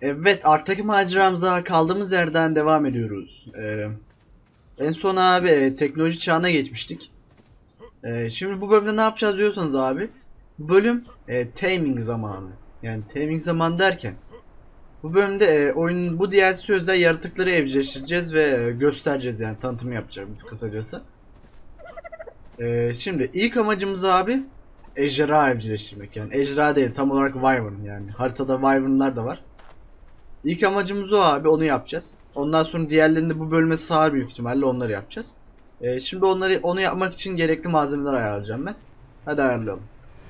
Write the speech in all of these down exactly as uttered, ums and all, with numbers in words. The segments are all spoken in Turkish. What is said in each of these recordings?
Evet, Ark'taki maceramıza kaldığımız yerden devam ediyoruz. Ee, en son abi e, teknoloji çağına geçmiştik. Ee, şimdi bu bölümde ne yapacağız diyorsanız abi. Bu bölüm e, taming zamanı. Yani taming zamanı derken. Bu bölümde e, oyunun bu D L C özel yaratıkları evcilleştireceğiz ve e, göstereceğiz, yani tanıtımı yapacağız kısacası. Ee, şimdi ilk amacımız abi ejderha evcilleştirmek. Yani ejderha değil, tam olarak wyvern yani. Haritada wyvern'lar da var. İlk amacımız o abi, onu yapacağız. Ondan sonra diğerlerinde bu bölüme sığar büyük ihtimalle, onları yapacağız. Ee, şimdi onları onu yapmak için gerekli malzemeler ayarlayacağım ben. Hadi ayarlayalım.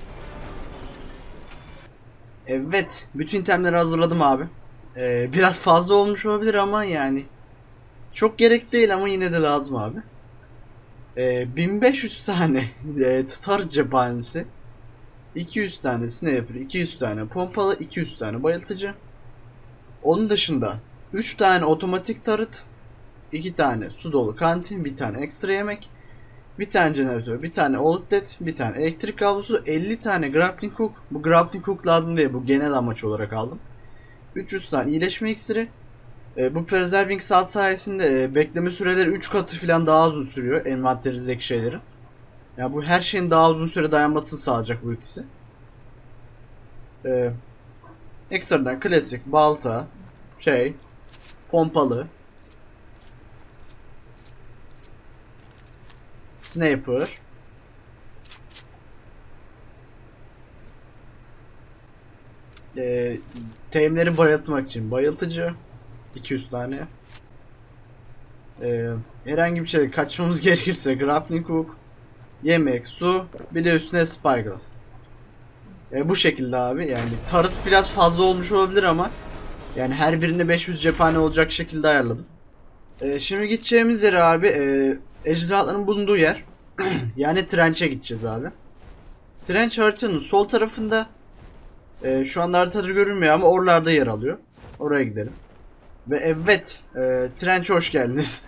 Evet, bütün itemleri hazırladım abi. Ee, biraz fazla olmuş olabilir ama yani çok gerek değil, ama yine de lazım abi. Ee, bin beş yüz tane e, tutar cephanesi, iki yüz tane sniper, iki yüz tane pompalı, iki yüz tane bayıltıcı. Onun dışında üç tane otomatik tarıt, iki tane su dolu kantin, bir tane ekstra yemek, bir tane jeneratör, bir tane outlet, bir tane elektrik kablosu, elli tane grappling hook. Bu grappling hook lazım diye, bu genel amaç olarak aldım. üç yüz tane iyileşme iksiri. E, bu preserving salt sayesinde e, bekleme süreleri üç katı falan daha uzun sürüyor envanterinizdeki şeylerin. Yani bu her şeyin daha uzun süre dayanmasını sağlayacak bu ikisi. E, ekstradan klasik balta, şey, pompalı, sniper, e, teamleri bayıltmak için bayıltıcı, iki yüz tane. E, herhangi bir şey kaçmamız gerekirse grappling hook, yemek, su, bir de üstüne spyglass. E, bu şekilde abi, yani tarıt biraz fazla olmuş olabilir ama yani her birinde beş yüz cephane olacak şekilde ayarladım. E, şimdi gideceğimiz yer abi e, ejderhaların bulunduğu yer. Yani trench'e gideceğiz abi. Trench haritanın sol tarafında. E, şu anda haritada görünmüyor ama oralarda yer alıyor. Oraya gidelim. Ve evet, e, Trench'e hoş geldiniz.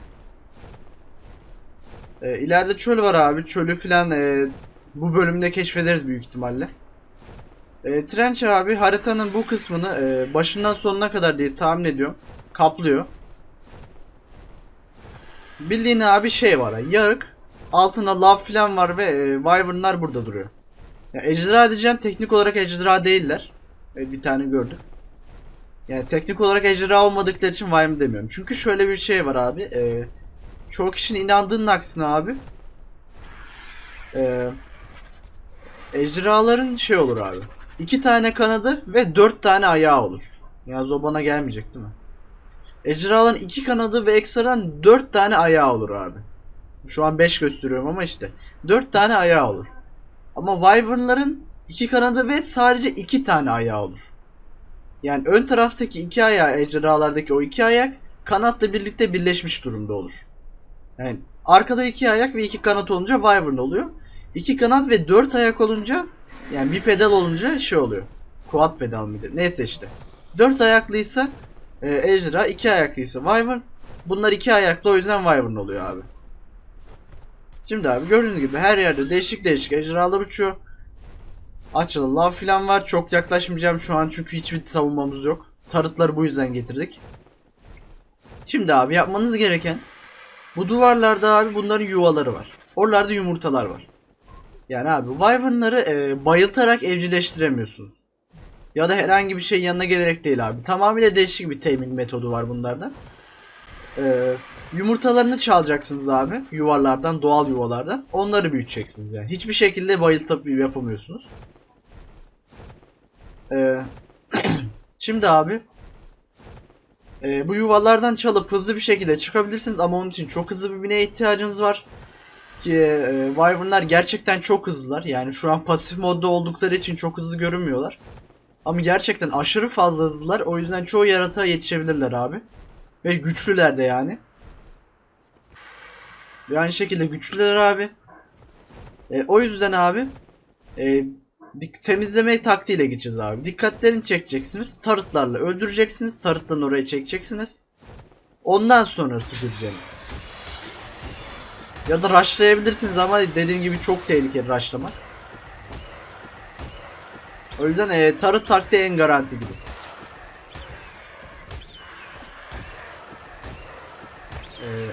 E, ileride çöl var abi. Çölü filan e, bu bölümde keşfederiz büyük ihtimalle. E, Trench abi haritanın bu kısmını e, başından sonuna kadar diye tahmin ediyorum kaplıyor. Bildiğin abi şey var, yarık. Altında lav filan var ve e, wyvern'lar burada duruyor. Ya, ejderha diyeceğim, teknik olarak ejderha değiller. E, bir tane gördüm. Yani teknik olarak ejderha olmadıkları için wyvern demiyorum. Çünkü şöyle bir şey var abi. E, çoğu kişinin inandığının aksine abi. E, ejderhaların şey olur abi. İki tane kanadı ve dört tane ayağı olur. Ya Zoban'a gelmeyecek değil mi? Ejderhaların iki kanadı ve ekstradan dört tane ayağı olur abi. Şu an beş gösteriyorum ama işte. dört tane ayağı olur. Ama wyvern'ların iki kanadı ve sadece iki tane ayağı olur. Yani ön taraftaki iki ayağı, ejderhalardaki o iki ayak kanatla birlikte birleşmiş durumda olur. Yani arkada iki ayak ve iki kanat olunca wyvern oluyor. İki kanat ve dört ayak olunca, yani bir pedal olunca şey oluyor. Quad pedal mıydı? Neyse işte. Dört ayaklıysa e, ejderha, iki ayaklıysa wyvern. Bunlar iki ayaklı, o yüzden wyvern oluyor abi. Şimdi abi gördüğünüz gibi her yerde değişik değişik ejderhalar uçuyor. Açılı lav filan var. Çok yaklaşmayacağım şu an çünkü hiçbir savunmamız yok. Tarıtları bu yüzden getirdik. Şimdi abi yapmanız gereken, bu duvarlarda abi bunların yuvaları var. Oralarda yumurtalar var. Yani abi wyvern'ları e, bayıltarak evcilleştiremiyorsun. Ya da herhangi bir şey yanına gelerek değil abi. Tamamıyla değişik bir taming metodu var bunlarda. E, yumurtalarını çalacaksınız abi. Yuvalardan, doğal yuvalardan. Onları büyüteceksiniz yani. Hiçbir şekilde bayıltıp yapamıyorsunuz. E, şimdi abi e, bu yuvalardan çalıp hızlı bir şekilde çıkabilirsiniz ama onun için çok hızlı bir bineğe ihtiyacınız var. Ki e, wyvern'lar gerçekten çok hızlılar. Yani şu an pasif modda oldukları için çok hızlı görünmüyorlar. Ama gerçekten aşırı fazla hızlılar. O yüzden çoğu yaratığa yetişebilirler abi. Ve güçlüler de yani. Ve aynı şekilde güçlüler abi. E, o yüzden abi e, temizleme taktiğiyle gideceğiz abi. Dikkatlerini çekeceksiniz. Tarıtlarla öldüreceksiniz. Tarıttan oraya çekeceksiniz. Ondan sonra sıkılacaksınız. Ya da rushlayabilirsiniz ama dediğim gibi çok tehlikeli rushlamak. O yüzden e, tarıt taktiği en garanti gibi. Ee,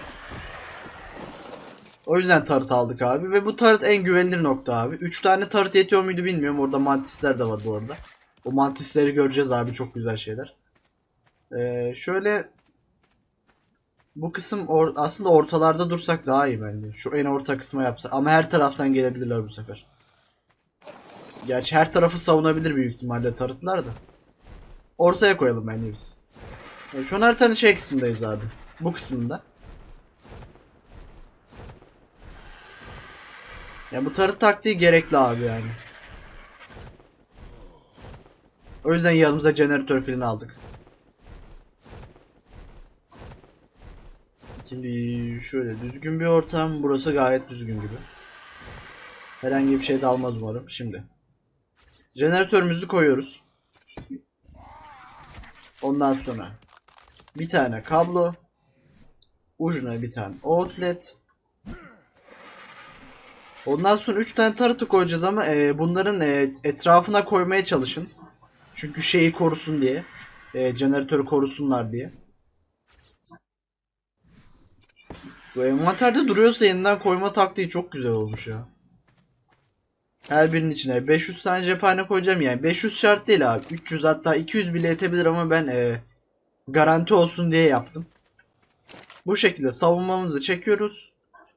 o yüzden tarıt aldık abi. Ve bu tarıt en güvenilir nokta abi. üç tane tarıt yetiyor muydu bilmiyorum. Orada mantisler de var bu arada. O mantisleri göreceğiz abi. Çok güzel şeyler. Ee, şöyle bu kısım or aslında ortalarda dursak daha iyi bence. Şu en orta kısma yapsak. Ama her taraftan gelebilirler bu sefer. Gerçi her tarafı savunabilir büyük ihtimalle tarıtlar da. Ortaya koyalım bence biz. Yani şu an haritanın şey kısmındayız abi. Bu kısmında. Yani bu tarıt taktiği gerekli abi yani. O yüzden yanımıza jeneratör filini aldık. Şimdi şöyle düzgün bir ortam. Burası gayet düzgün gibi. Herhangi bir şey de almaz umarım. Şimdi. Jeneratörümüzü koyuyoruz. Ondan sonra bir tane kablo. Ucuna bir tane outlet. Ondan sonra üç tane tarıtı koyacağız ama e, bunların e, etrafına koymaya çalışın. Çünkü şeyi korusun diye. E, jeneratörü korusunlar diye. Bu envanterde duruyorsa yeniden koyma taktiği çok güzel olmuş ya. Her birinin içine beş yüz tane cephane koyacağım yani. beş yüz şart değil abi. üç yüz hatta iki yüz bile yetebilir ama ben e, garanti olsun diye yaptım. Bu şekilde savunmamızı çekiyoruz.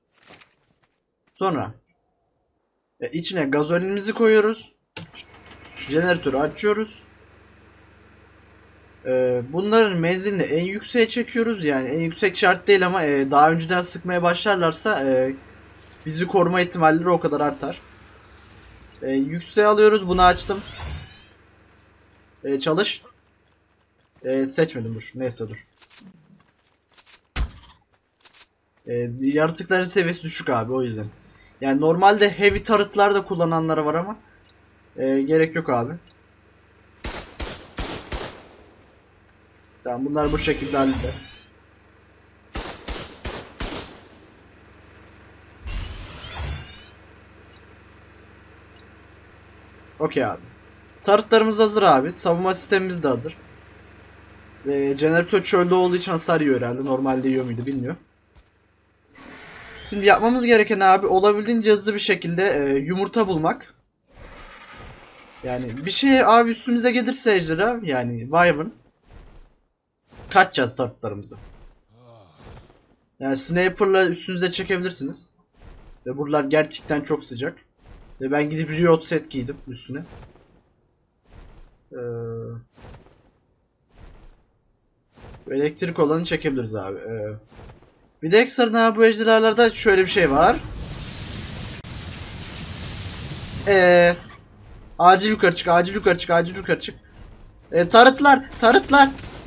Sonra e, içine gazolinimizi koyuyoruz. Jeneratörü açıyoruz. E, bunların menzilini en yükseğe çekiyoruz. Yani en yüksek şart değil ama e, daha önceden sıkmaya başlarlarsa e, bizi koruma ihtimalleri o kadar artar. E, yükseğe alıyoruz. Bunu açtım. E, çalış. E, seçmedim dur. Neyse dur. E, yaratıkların seviyesi düşük abi o yüzden. Yani normalde heavy turret'lar da kullananları var ama e, gerek yok abi. Tamam bunlar bu şekilde halleder. Okey abi. Turret'larımız hazır abi. Savunma sistemimiz de hazır. E, jeneratör çölde olduğu için hasar yiyor herhalde. Normalde yiyor muydu bilmiyorum. Şimdi yapmamız gereken abi olabildiğince hızlı bir şekilde e, yumurta bulmak. Yani bir şey abi üstümüze gelirse ejderha yani Wyvern kaçacağız taraflarımıza. Yani sniper'la üstünüze çekebilirsiniz. Ve buralar gerçekten çok sıcak. Ve ben gidip Riot set giydim üstüne. Ee, elektrik olanı çekebiliriz abi. Ee, bir de ekstra bu ejderhalarda şöyle bir şey var. Ee, acil yukarı çık, acil yukarı çık, acil yukarı çık. Ee, tarıtlar, tarıtlar.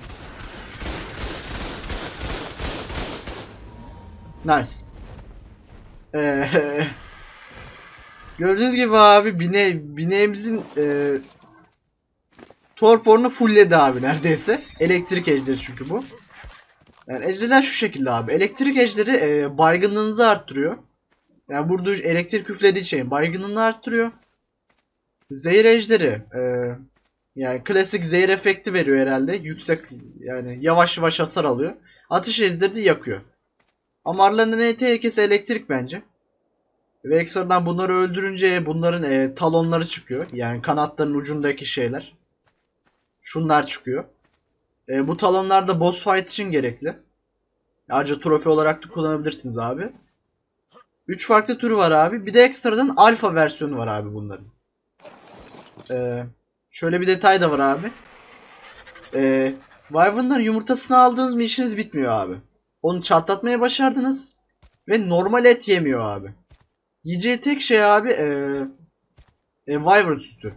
Nice. Ee, gördüğünüz gibi abi bine, bineğimizin e, torporunu fullledi abi neredeyse. Elektrik ejderi çünkü bu. Yani ejderler şu şekilde abi. Elektrik ejderi e, baygınlığınızı arttırıyor. Yani burada elektrik üflediği şeyin baygınlığını arttırıyor. Zehir ejderi e, yani klasik zehir efekti veriyor herhalde. Yüksek yani yavaş yavaş hasar alıyor. Ateş ejderi de yakıyor. Ama aralarında en tehlikesi elektrik bence. Ve ekstradan bunları öldürünce bunların e, talonları çıkıyor. Yani kanatların ucundaki şeyler. Şunlar çıkıyor. E, bu talonlar da boss fight için gerekli. Ayrıca trofi olarak da kullanabilirsiniz abi. üç farklı türü var abi. Bir de ekstradan alfa versiyonu var abi bunların. Ee, şöyle bir detay da var abi. Ee, Wyvern'ların yumurtasını aldığınız mı işiniz bitmiyor abi. Onu çatlatmaya başardınız. Ve normal et yemiyor abi. Yiyeceği tek şey abi ee, e, Wyvern sütü.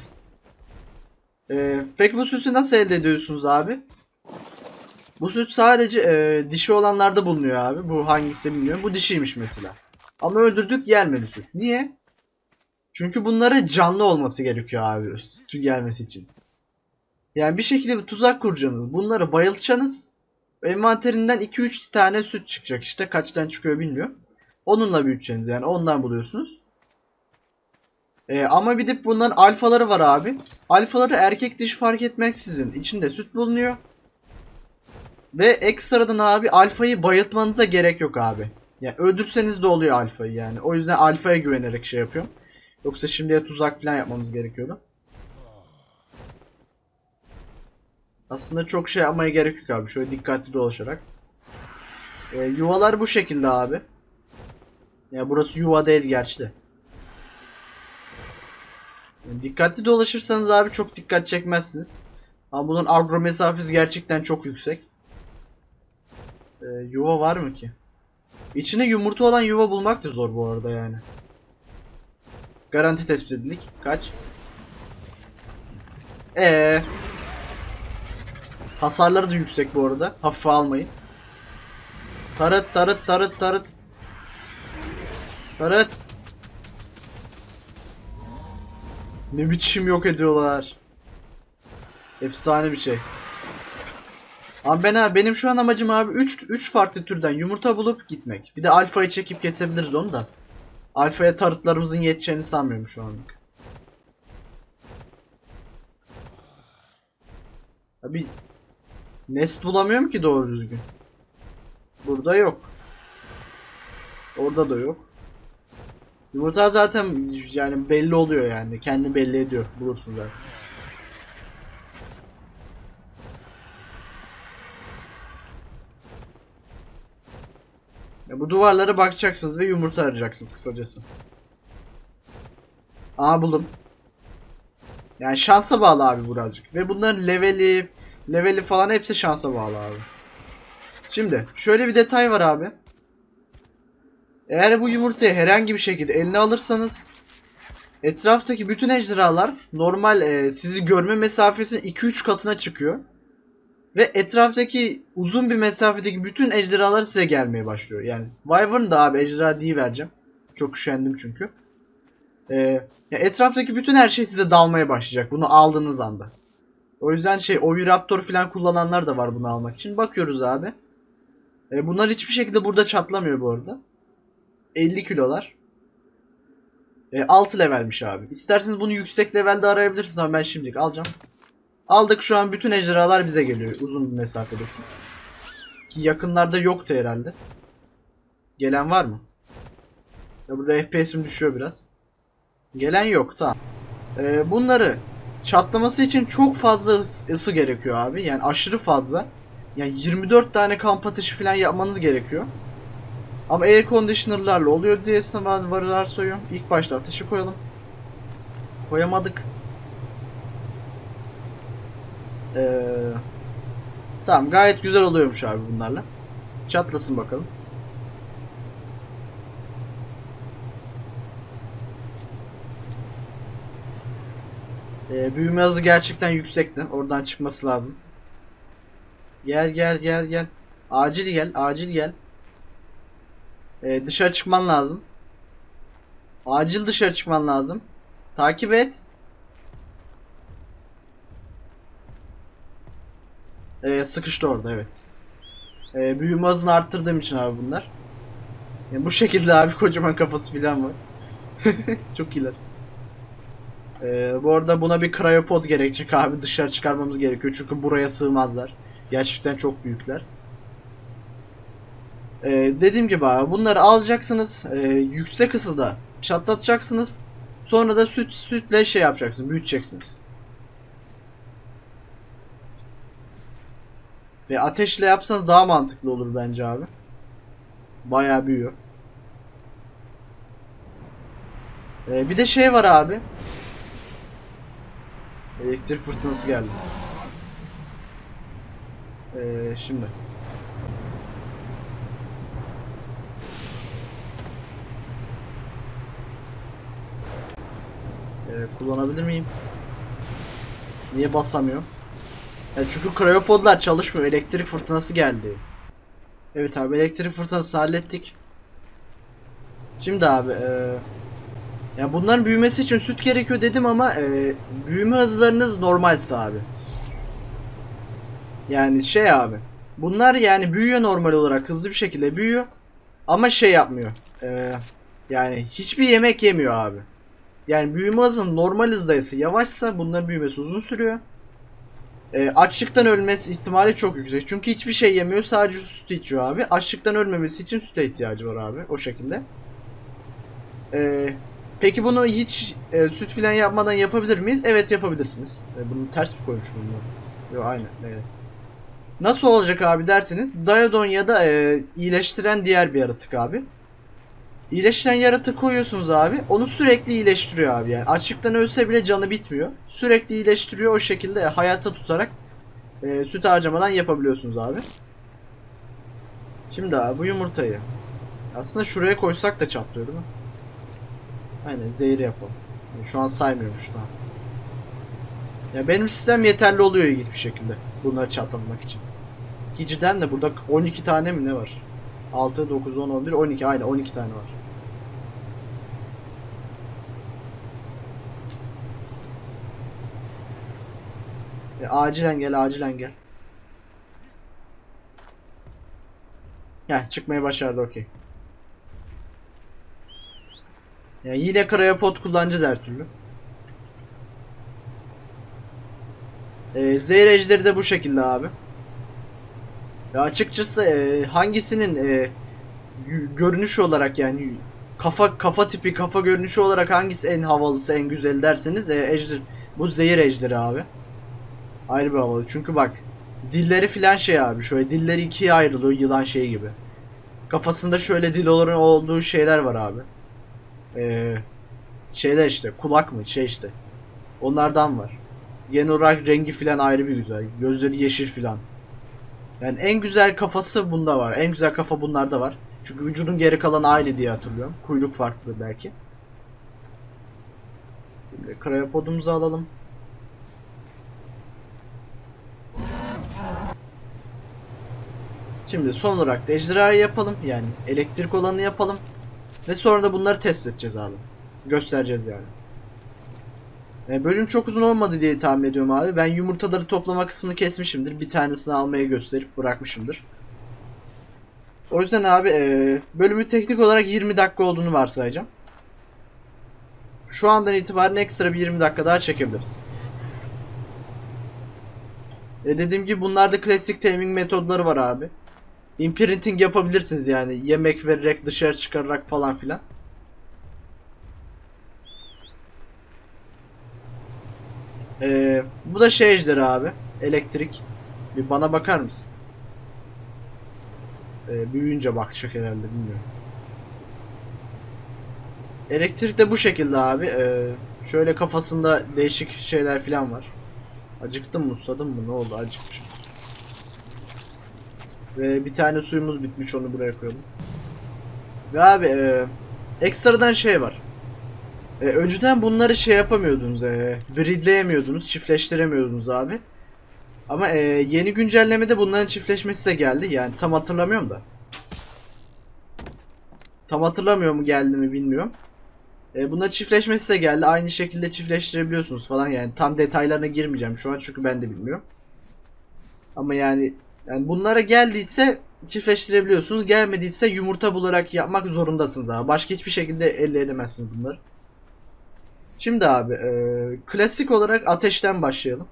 ee, peki bu sütü nasıl elde ediyorsunuz abi? Bu süt sadece ee, dişi olanlarda bulunuyor abi. Bu hangisi bilmiyorum. Bu dişiymiş mesela. Ama öldürdük gelmedi süt. Niye? Çünkü bunlara canlı olması gerekiyor abi sütün gelmesi için. Yani bir şekilde bir tuzak kuracaksınız. Bunları bayıltacaksınız. Envanterinden iki üç tane süt çıkacak işte. Kaçtan çıkıyor bilmiyorum. Onunla büyüteceksiniz yani. Ondan buluyorsunuz. Ee, ama bir de bunların alfaları var abi. Alfaları erkek dişi fark etmeksizin içinde süt bulunuyor. Ve ekstradan abi alfayı bayıltmanıza gerek yok abi. Yani öldürseniz de oluyor alfayı yani. O yüzden alfaya güvenerek şey yapıyorum. Yoksa şimdiye tuzak falan yapmamız gerekiyordu. Aslında çok şey yapmaya gerek yok abi. Şöyle dikkatli dolaşarak. Ee, yuvalar bu şekilde abi. Ya yani burası yuva değil gerçi de. Yani dikkatli dolaşırsanız abi çok dikkat çekmezsiniz. Ama bunun agro mesafesi gerçekten çok yüksek. Ee, yuva var mı ki? İçinde yumurta olan yuva bulmak da zor bu arada yani. Garanti tespit edildik. Kaç? Eee. Hasarları da yüksek bu arada. Hafife almayın. Tarıt tarıt tarıt tarıt. Tarıt. Ne biçim yok ediyorlar. Efsane bir şey. Abi ben abi benim şu an amacım abi üç üç farklı türden yumurta bulup gitmek. Bir de alfayı çekip kesebiliriz onu da. Alfaya tarıtlarımızın yeteceğini sanmıyorum şu anlık. Abi nest bulamıyorum ki doğru düzgün. Burada yok. Orada da yok. Yumurta zaten yani belli oluyor yani. Kendi belli ediyor. Bulursun zaten. Ya bu duvarlara bakacaksınız ve yumurta arayacaksınız kısacası. Aa buldum. Yani şansa bağlı abi birazcık. Ve bunların leveli, leveli falan hepsi şansa bağlı abi. Şimdi şöyle bir detay var abi. Eğer bu yumurtayı herhangi bir şekilde eline alırsanız etraftaki bütün ejderhalar normal e, sizi görme mesafesinin iki üç katına çıkıyor. Ve etraftaki uzun bir mesafedeki bütün ejderhalar size gelmeye başlıyor. Yani Wyvern da abi ejderha vereceğim. Çok üşendim çünkü. Ee, ya etraftaki bütün her şey size dalmaya başlayacak bunu aldığınız anda. O yüzden şey Oviraptor falan kullananlar da var bunu almak için. Bakıyoruz abi. Ee, bunlar hiçbir şekilde burada çatlamıyor bu arada. elli kilolar. Ee, altı levelmiş abi. İsterseniz bunu yüksek levelde arayabilirsiniz ama ben şimdilik alacağım. Aldık şu an bütün ejderhalar bize geliyor uzun bir mesafedeki. Ki yakınlarda yoktu herhalde. Gelen var mı? Ya burada F P S'im düşüyor biraz. Gelen yok tamam. Ee, bunları çatlaması için çok fazla ısı gerekiyor abi. Yani aşırı fazla. Yani yirmi dört tane kamp ateşi falan yapmanız gerekiyor. Ama air conditioner'larla oluyor diye varılar soyuyorum. İlk başta ateşi koyalım. Koyamadık. Ee, tamam gayet güzel oluyormuş abi bunlarla. Çatlasın bakalım. Ee, büyüme hızı gerçekten yüksekti. Oradan çıkması lazım. Gel gel gel gel. Acil gel, acil gel. Ee, dışarı çıkman lazım. Acil dışarı çıkman lazım. Takip et. Ee, sıkıştı orada evet. Ee, büyüme hızını arttırdığım için abi bunlar. Yani bu şekilde abi kocaman kafası falan var. Çok iyiler. Ee, bu arada buna bir cryopod gerekecek abi. Dışarı çıkarmamız gerekiyor. Çünkü buraya sığmazlar. Gerçekten çok büyükler. Ee, dediğim gibi abi bunları alacaksınız. Ee, yüksek ısıda çatlatacaksınız. Sonra da süt sütle şey yapacaksınız. Büyüteceksiniz. Ve ateşle yapsanız daha mantıklı olur bence abi. Bayağı büyüyor. Ee, bir de şey var abi. Elektrik fırtınası geldi. Ee, şimdi. Ee, kullanabilir miyim? Niye basamıyor? Ya çünkü cryopodlar çalışmıyor. Elektrik fırtınası geldi. Evet abi elektrik fırtınası hallettik. Şimdi abi e, ya bunların büyümesi için süt gerekiyor dedim ama e, büyüme hızlarınız normalse abi. Yani şey abi. Bunlar yani büyüyor normal olarak hızlı bir şekilde büyüyor. Ama şey yapmıyor. E, yani hiçbir yemek yemiyor abi. Yani büyüme hızı normal hızdaysa yavaşsa bunların büyümesi uzun sürüyor. E, açlıktan ölmesi ihtimali çok yüksek. Çünkü hiçbir şey yemiyor, sadece süt içiyor abi. Açlıktan ölmemesi için süte ihtiyacı var abi, o şekilde. E, peki bunu hiç e, süt filan yapmadan yapabilir miyiz? Evet, yapabilirsiniz. E, bunu ters mi koymuşum bunu? Yok, aynen. Evet. Nasıl olacak abi derseniz, Diodon ya da e, iyileştiren diğer bir yaratık abi. İyileştiren yaratık koyuyorsunuz abi. Onu sürekli iyileştiriyor abi yani. Açlıktan ölse bile canı bitmiyor. Sürekli iyileştiriyor, o şekilde hayatta tutarak e, süt harcamadan yapabiliyorsunuz abi. Şimdi abi bu yumurtayı aslında şuraya koysak da çatlıyor değil mi? Aynen, zehir yapalım. Yani şu an saymıyormuş daha. Ya benim sistem yeterli oluyor ilginç bir şekilde bunları çatlamak için. Cidden de burada on iki tane mi ne var? altı, dokuz, on, on bir, on iki, aynen on iki tane var. E, acilen gel, acilen gel. Heh, çıkmayı başardı, okey. Yani yine Cryopod kullanacağız her türlü. E, zehir ejderi de bu şekilde abi. Ya açıkçası e, hangisinin e, görünüş olarak, yani kafa kafa tipi, kafa görünüşü olarak hangisi en havalısı, en güzel derseniz e, ejder, bu zehir ejderi abi. Ayrı bir havalı. Çünkü bak, dilleri filan şey abi, şöyle dilleri ikiye ayrılıyor, yılan şeyi gibi. Kafasında şöyle dil olan olduğu şeyler var abi. Ee, şeyler işte, kulak mı şey işte. Onlardan var. Genel olarak rengi filan ayrı bir güzel. Gözleri yeşil filan. Yani en güzel kafası bunda var. En güzel kafa bunlarda var. Çünkü vücudun geri kalanı aynı diye hatırlıyorum. Kuyruk farklı belki. Şimdi Cryopod'umuzu alalım. Şimdi son olarak da ejderhayı yapalım. Yani elektrik olanı yapalım. Ve sonra da bunları test edeceğiz abi. Göstereceğiz yani. E, bölüm çok uzun olmadı diye tahmin ediyorum abi. Ben yumurtaları toplama kısmını kesmişimdir. Bir tanesini almaya gösterip bırakmışımdır. O yüzden abi e, bölümü teknik olarak yirmi dakika olduğunu varsayacağım. Şu andan itibaren ekstra bir yirmi dakika daha çekebiliriz. E, dediğim gibi bunlarda klasik taming metodları var abi. Imprinting yapabilirsiniz yani. Yemek vererek, dışarı çıkararak falan filan. Ee, bu da şey ejderi abi. Elektrik. Bir bana bakar mısın? Ee, büyüyünce bakacak herhalde, bilmiyorum. Elektrik de bu şekilde abi. Ee, şöyle kafasında değişik şeyler falan var. Acıktım mı, susadım mı, ne oldu, acıkmışım. Ve bir tane suyumuz bitmiş, onu buraya koyalım. Ve abi e, ekstradan şey var. E, önceden bunları şey yapamıyordunuz. E, breedleyemiyordunuz, çiftleştiremiyordunuz abi. Ama e, yeni güncellemede bunların çiftleşmesi de geldi. Yani tam hatırlamıyorum da. Tam hatırlamıyor mu, geldi mi bilmiyorum. E, buna çiftleşmesi de geldi. Aynı şekilde çiftleştirebiliyorsunuz falan yani. Tam detaylarına girmeyeceğim şu an çünkü ben de bilmiyorum. Ama yani, yani bunlara geldiyse çiftleştirebiliyorsunuz. Gelmediyse yumurta bularak yapmak zorundasınız abi. Başka hiçbir şekilde elde edemezsiniz bunları. Şimdi abi e, klasik olarak ateşten başlayalım.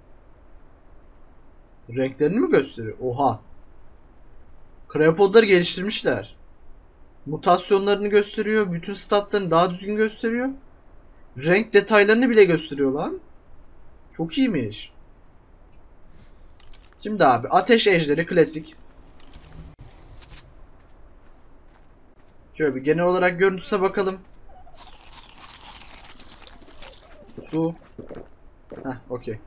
Renklerini mi gösteriyor? Oha. Cryopod'ları geliştirmişler. Mutasyonlarını gösteriyor. Bütün statlarını daha düzgün gösteriyor. Renk detaylarını bile gösteriyor lan. Çok iyiymiş. Şimdi abi ateş ejderi klasik. Şöyle bir genel olarak görüntüsüne bakalım. Su. Heh, okey.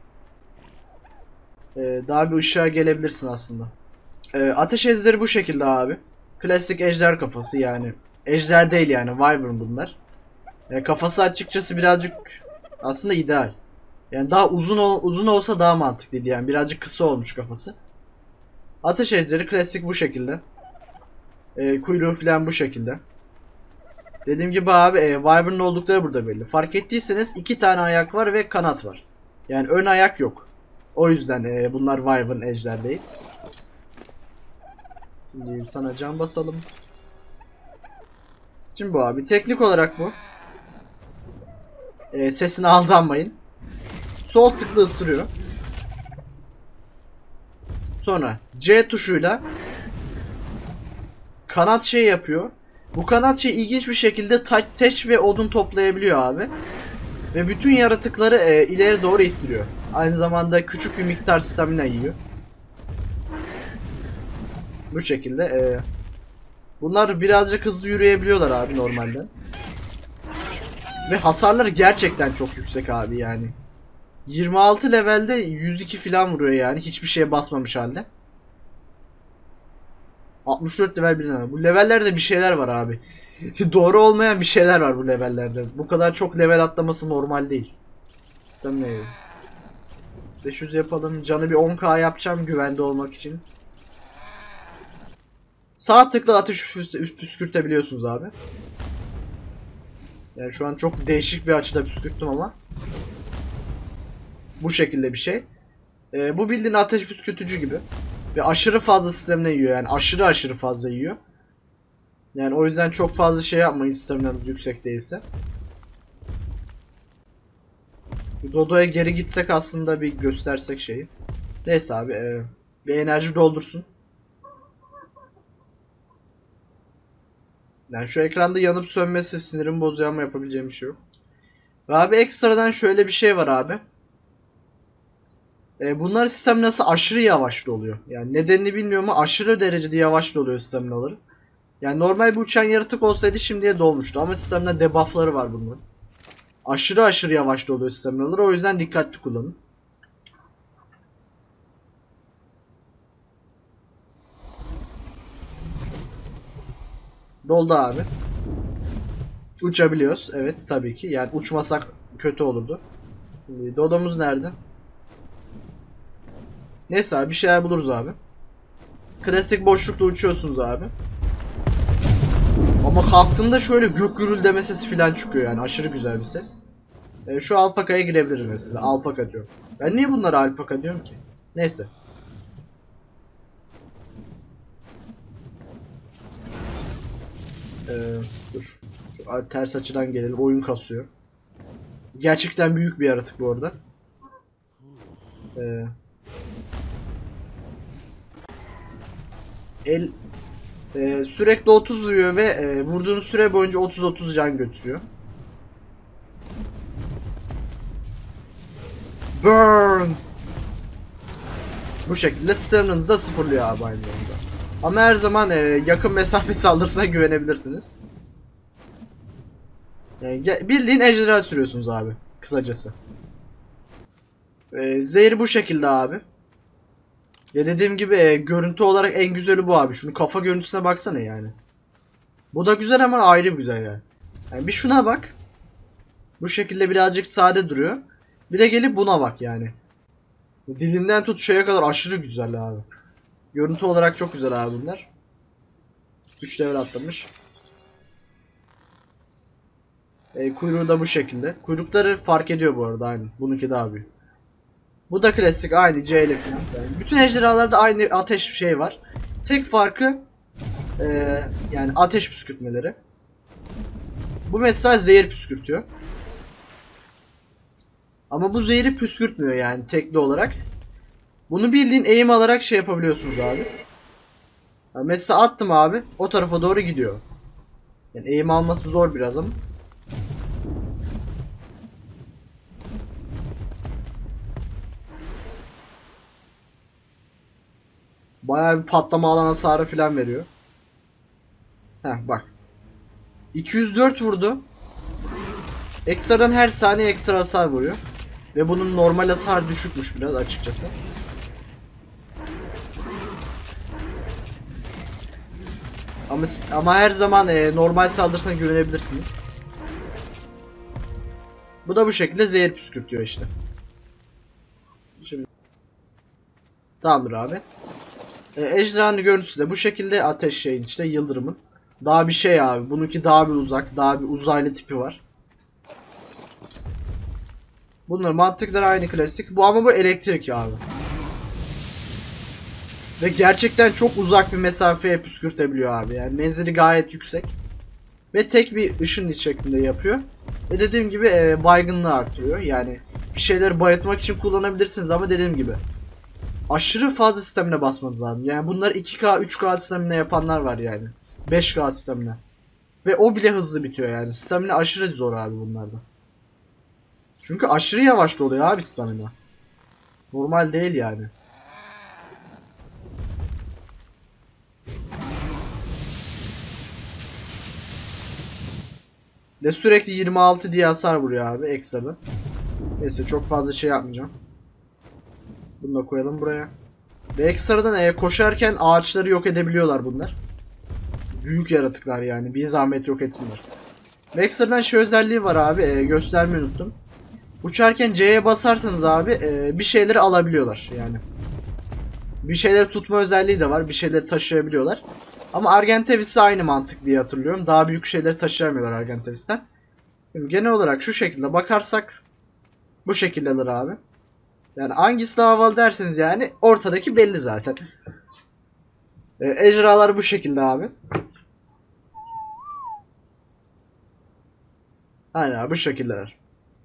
Ee, daha bir ışığa gelebilirsin aslında. Ee, ateş ejderi bu şekilde abi. Klasik ejder kafası yani. Ejder değil yani, wyvern bunlar. Yani kafası açıkçası birazcık aslında ideal. Yani daha uzun ol, uzun olsa daha mantıklıydı yani. Birazcık kısa olmuş kafası. Ateş ejderi klasik bu şekilde. Ee, kuyruğu falan bu şekilde. Dediğim gibi abi e, wyvern'ın oldukları burada belli. Fark ettiyseniz iki tane ayak var ve kanat var. Yani ön ayak yok. O yüzden e, bunlar wyvern, ejder değil. Şimdi sana can basalım. Şimdi bu abi teknik olarak bu. E, sesine aldanmayın. Sol tıkla ısırıyor. Sonra C tuşuyla kanat şey yapıyor. Bu kanat şey ilginç bir şekilde taş, taş ve odun toplayabiliyor abi. Ve bütün yaratıkları e, ileri doğru ittiriyor. Aynı zamanda küçük bir miktar stamina yiyor. Bu şekilde. E, bunlar birazcık hızlı yürüyebiliyorlar abi normalden. Ve hasarları gerçekten çok yüksek abi yani. yirmi altı levelde yüz iki falan vuruyor yani. Hiçbir şeye basmamış halde. altmış dört level birden. Bu levellerde bir şeyler var abi. Doğru olmayan bir şeyler var bu levellerde. Bu kadar çok level atlaması normal değil. Stamina yiyor. beş yüz yapalım. Canı bir on k yapacağım güvende olmak için. Sağ tıkla ateş püskürtebiliyorsunuz abi. Yani şu an çok değişik bir açıda püskürttüm ama. Bu şekilde bir şey. Ee, bu bildiğin ateş püskürtücü gibi. Ve aşırı fazla stamina yiyor yani. Aşırı aşırı fazla yiyor. Yani o yüzden çok fazla şey yapmayın staminanız yüksek değilse. Dodo'ya geri gitsek aslında bir göstersek şeyi. Neyse abi e, bir enerji doldursun. Yani şu ekranda yanıp sönmesi sinirimi bozuyor ama yapabileceğim bir şey yok. Ve abi ekstradan şöyle bir şey var abi. E, bunlar staminası aşırı yavaşlı oluyor. Yani nedenini bilmiyorum ama aşırı derecede yavaşlı oluyor staminaları. Yani normal bir uçan yaratık olsaydı şimdiye dolmuştu ama stamina debuffları var bunların. Aşırı aşırı yavaşlı oluyor staminaları, o yüzden dikkatli kullanın. Doldu abi. Uçabiliyoruz. Evet tabii ki. Yani uçmasak kötü olurdu. Şimdi Dodo'muz nerede? Neyse abi bir şeyler buluruz abi. Klasik boşlukta uçuyorsunuz abi. Ama kalktığında şöyle gök gürüldeme sesi falan çıkıyor yani. Aşırı güzel bir ses. E, şu alpakaya girebiliriz mesela. Alpaka diyor. Ben niye bunlara alpaka diyorum ki? Neyse. Ee, dur. Şu ters açıdan gelelim. Oyun kasıyor. Gerçekten büyük bir yaratık bu arada. Ee, el e, sürekli otuz vuruyor ve e, vurduğunuz süre boyunca otuz otuz can götürüyor. Burn. Bu şekilde staminanızı da sıfırlıyor abi aynı zamanda. Ama her zaman e, yakın mesafe saldırısına güvenebilirsiniz. Yani, bildiğin ejderha sürüyorsunuz abi. Kısacası. E, zehri bu şekilde abi. Ya dediğim gibi e, görüntü olarak en güzeli bu abi. Şunu kafa görüntüsüne baksana yani. Bu da güzel ama ayrı güzel yani. Yani bir şuna bak. Bu şekilde birazcık sade duruyor. Bir de gelip buna bak yani. Dilinden tut şeye kadar aşırı güzel abi. Görüntü olarak çok güzel abi bunlar. üç level atlamış. E, kuyruğu da bu şekilde. Kuyrukları fark ediyor bu arada aynı. Bununki daha büyük. Bu da klasik aynı C ile falan. Yani bütün ejderhalarda aynı ateş şey var. Tek farkı e, yani ateş püskürtmeleri. Bu mesela zehir püskürtüyor. Ama bu zehri püskürtmüyor yani tekli olarak. Bunu bildiğin eğim alarak şey yapabiliyorsunuz abi. Yani mesela attım abi. O tarafa doğru gidiyor. Yani eğim alması zor biraz ama. Bayağı bir patlama alan hasarı falan veriyor. Heh bak. iki yüz dört vurdu. Ekstradan her saniye ekstra hasar vuruyor. Ve bunun normal hasar düşükmüş biraz açıkçası. Ama ama her zaman e, normal saldırısına güvenebilirsiniz. Bu da bu şekilde zehir püskürtüyor işte. Şimdi tamamdır abi. E, ejderhanın görüntüsü de bu şekilde ateş şeyin işte yıldırımın. Daha bir şey abi. Bununki daha bir uzak, daha bir uzaylı tipi var. Bunlar mantıkları aynı klasik. Bu ama bu elektrik abi. Ve gerçekten çok uzak bir mesafeye püskürtebiliyor abi. Yani menzili gayet yüksek. Ve tek bir ışın şeklinde yapıyor. Ve dediğim gibi e, baygınlığı artırıyor. Yani bir şeyleri bayıltmak için kullanabilirsiniz ama dediğim gibi aşırı fazla sistemine basmanız lazım. Yani bunlar iki K üç K sistemine yapanlar var yani. beş K sistemine. Ve o bile hızlı bitiyor yani. Stamina aşırı zor abi bunlarda. Çünkü aşırı yavaş oluyor abi stamina. Normal değil yani. Ve sürekli yirmi altı diye hasar vuruyor abi ekstradan. Neyse çok fazla şey yapmayacağım. Bunu da koyalım buraya. Ve ekstradan e, koşarken ağaçları yok edebiliyorlar bunlar. Büyük yaratıklar yani. Bir zahmet yok etsinler. Ve ekstradan şey özelliği var abi. E, göstermeyi unuttum. Uçarken C'ye basarsanız abi e, bir şeyleri alabiliyorlar yani. Bir şeyleri tutma özelliği de var. Bir şeyleri taşıyabiliyorlar. Ama Argentavis'e aynı mantık diye hatırlıyorum. Daha büyük şeyleri taşıyamıyorlar Argentavis'ten. Şimdi genel olarak şu şekilde bakarsak bu şekildeler abi. Yani hangisi daha havalı derseniz yani ortadaki belli zaten. E, ejderhalar bu şekilde abi. Aynen bu şekildeler.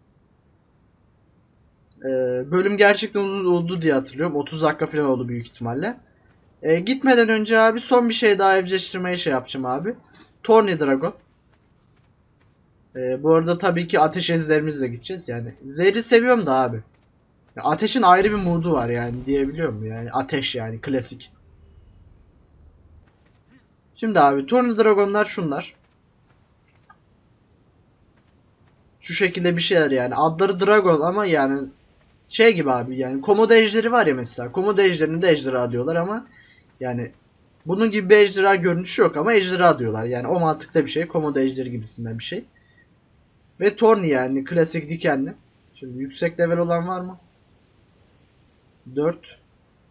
E, bölüm gerçekten uzun oldu diye hatırlıyorum. otuz dakika falan oldu büyük ihtimalle. E, gitmeden önce abi son bir şey daha evcilleştirmeye şey yapacağım abi. Thorny Dragon. E, bu arada tabii ki ateş ezlerimizle gideceğiz yani. Zehri seviyorum da abi. Ya ateşin ayrı bir modu var yani diyebiliyor muyum yani ateş yani klasik. Şimdi abi Thorny Dragon'lar şunlar. Şu şekilde bir şeyler yani. Adları Dragon ama yani şey gibi abi yani komodo ejderi var ya mesela. Komodo ejderini de ejderha diyorlar ama yani bunun gibi bir ejderha görünüşü yok ama ejderha diyorlar. Yani o mantıkta bir şey. Komodo ejderi gibisinden bir şey. Ve Thorny yani klasik dikenli. Şimdi yüksek level olan var mı? dört.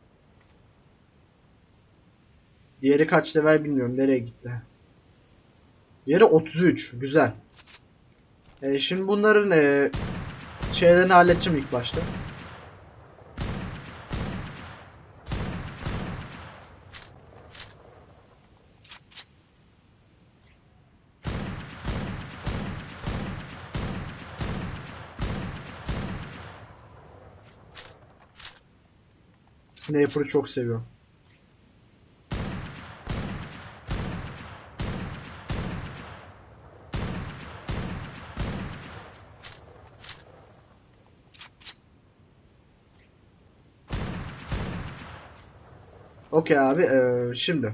Diğeri kaç level bilmiyorum. Nereye gitti? Diğeri otuz üç. Güzel. E, şimdi bunların e, şeylerini halledeceğim ilk başta. Sniper'ı çok seviyorum. Okey abi. E, şimdi.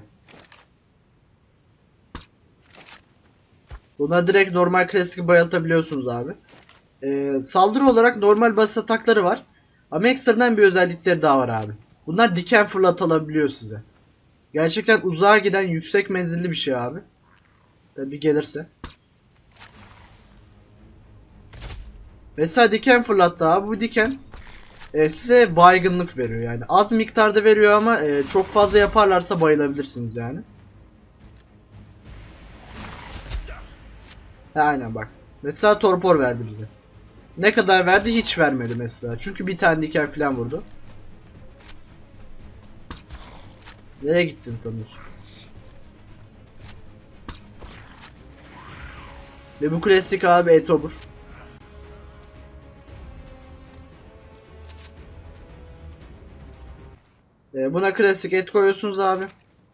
Buna direkt normal klasik bayıltabiliyorsunuz abi. E, saldırı olarak normal basit atakları var. Ama ekstradan bir özellikleri daha var abi. Bunlar diken fırlatılabiliyor size. Gerçekten uzağa giden yüksek menzilli bir şey abi. Tabi gelirse. Mesela diken fırlattı abi. Bu diken e, size baygınlık veriyor yani. Az miktarda veriyor ama e, çok fazla yaparlarsa bayılabilirsiniz yani. He, aynen bak. Mesela torpor verdi bize. Ne kadar verdi hiç vermedi mesela. Çünkü bir tane diken falan vurdu. Nereye gittin sanıyorsun? Ve bu klasik abi Etobur. Ee, buna klasik et koyuyorsunuz abi.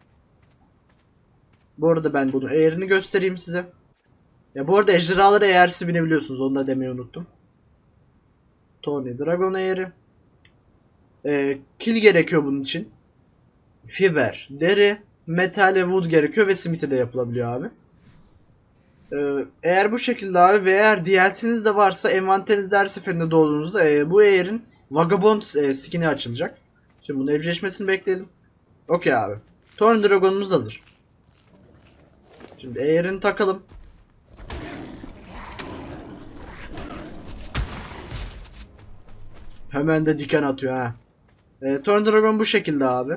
Bu arada ben bunu eğerini göstereyim size. Ya bu arada ejderhaları eğersi binebiliyorsunuz. Onu da demeyi unuttum. Tony Dragon eğeri. Ee, kil gerekiyor bunun için. Fiber, deri, metal ve wood gerekiyor ve smith'e de yapılabiliyor abi. Ee, eğer bu şekilde abi ve eğer D L C'niz de varsa envanterinizde her seferinde doğduğunuzda e, bu eğerin Vagabond e, skin'i açılacak. Şimdi bunun evcilleşmesini bekleyelim. Okey abi. Thorn Dragon'umuz hazır. Şimdi eğerini takalım. Hemen de diken atıyor ha. E, Thorn Dragon bu şekilde abi.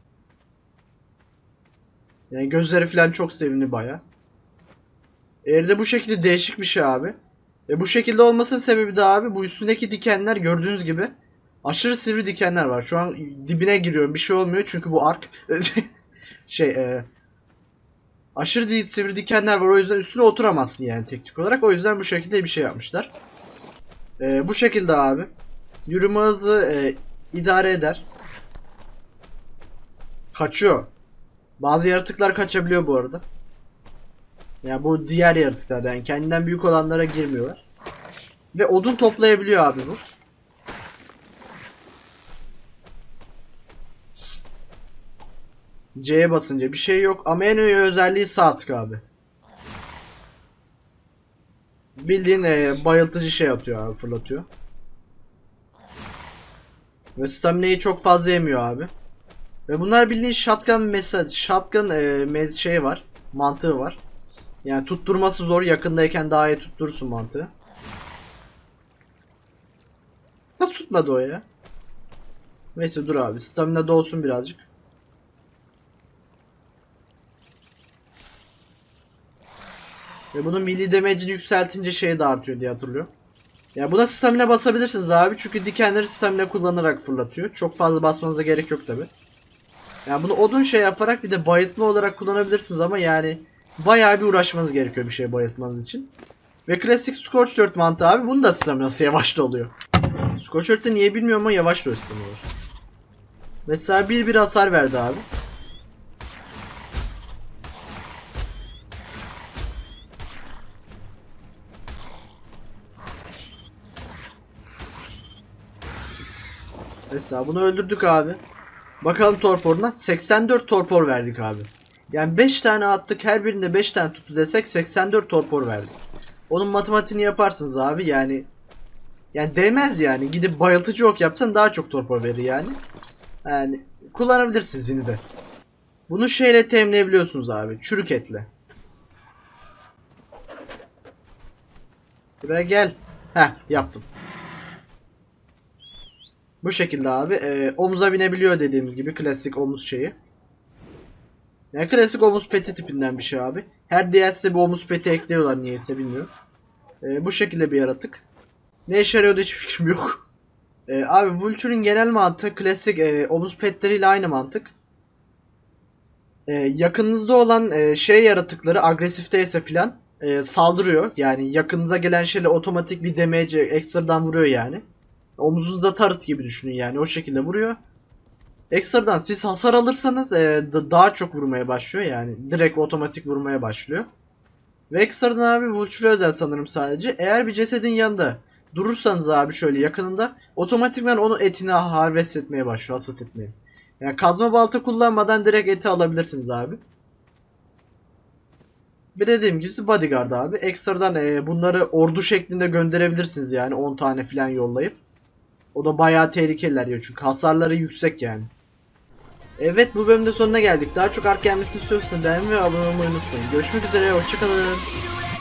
Yani gözleri falan çok sevimli baya. Eğer de bu şekilde değişik bir şey abi. E, bu şekilde olmasının sebebi de abi bu üstündeki dikenler gördüğünüz gibi aşırı sivri dikenler var. Şu an dibine giriyorum bir şey olmuyor çünkü bu ark şey e, aşırı değil, sivri dikenler var o yüzden üstüne oturamazsın yani teknik olarak. O yüzden bu şekilde bir şey yapmışlar. E, bu şekilde abi. Yürüme hızı e, idare eder. Kaçıyor. Bazı yaratıklar kaçabiliyor bu arada. Yani bu diğer yaratıklar, yani kendinden büyük olanlara girmiyorlar. Ve odun toplayabiliyor abi bu. C'ye basınca bir şey yok ama en iyi özelliği sağ tık abi. Bildiğin e, bayıltıcı şey atıyor abi, fırlatıyor. Ve stamina'yı çok fazla yemiyor abi. Ve bunlar bildiğin shotgun mesela shotgun e, mez şey var. Mantığı var. Yani tutturması zor, yakındayken daha iyi tutturursun mantığı. Nasıl tutmadı o ya? Neyse dur abi, stamina dolsun birazcık. Ve bunun melee damage'ini yükseltince şey de artıyor diye hatırlıyorum. Ya buna stamina basabilirsiniz abi, çünkü dikenleri stamina kullanarak fırlatıyor. Çok fazla basmanıza gerek yok tabi. Yani bunu odun şey yaparak bir de bayıltma olarak kullanabilirsiniz ama yani bayağı bir uğraşmanız gerekiyor bir şey bayıltmanız için. Ve klasik Scorched Earth mantığı abi, bunun da staminası yavaşta oluyor. Scorched Earth'te niye bilmiyorum ama yavaş da stamina var. Mesela bir bir hasar verdi abi. Mesela bunu öldürdük abi. Bakalım torporuna. seksen dört torpor verdik abi. Yani beş tane attık, her birinde beş tane tuttu desek seksen dört torpor verdik. Onun matematiğini yaparsınız abi, yani yani değmez yani. Gidip bayıltıcı ok yapsan daha çok torpor verir yani. Yani kullanabilirsiniz yine de. Bunu şeyle teminleyebiliyorsunuz abi, çürük etle. Buraya gel. Heh, yaptım. Bu şekilde abi e, omuza binebiliyor dediğimiz gibi, klasik omuz şeyi. Yani klasik omuz peti tipinden bir şey abi. Her D L C'de bu omuz peti ekliyorlar niyeyse, bilmiyorum. E, bu şekilde bir yaratık. Ne işe yarıyordu hiç fikrim yok. E, abi Vulture'in genel mantığı klasik e, omuz petleriyle aynı mantık. E, yakınınızda olan e, şey yaratıkları agresifteyse filan e, saldırıyor. Yani yakınıza gelen şeyle otomatik bir damage ekstradan vuruyor yani. Omuzunuzda tarıt gibi düşünün, yani o şekilde vuruyor. Ekstradan siz hasar alırsanız e, daha çok vurmaya başlıyor, yani direkt otomatik vurmaya başlıyor. Ve ekstradan abi Vulture özel sanırım sadece. Eğer bir cesedin yanında durursanız abi şöyle yakınında, otomatikman onun etini harvest etmeye başlıyor, hasat etmeye. Yani kazma balta kullanmadan direkt eti alabilirsiniz abi. Bir dediğim gibi bodyguard abi. Ekstradan e, bunları ordu şeklinde gönderebilirsiniz, yani on tane falan yollayıp. O da bayağı tehlikeliler ya, çünkü hasarları yüksek yani. Evet, bu bölümde sonuna geldik. Daha çok Ark gelmesini istiyorsanız beğenmeyi ve abone olmayı unutmayın. Görüşmek üzere, hoşçakalın.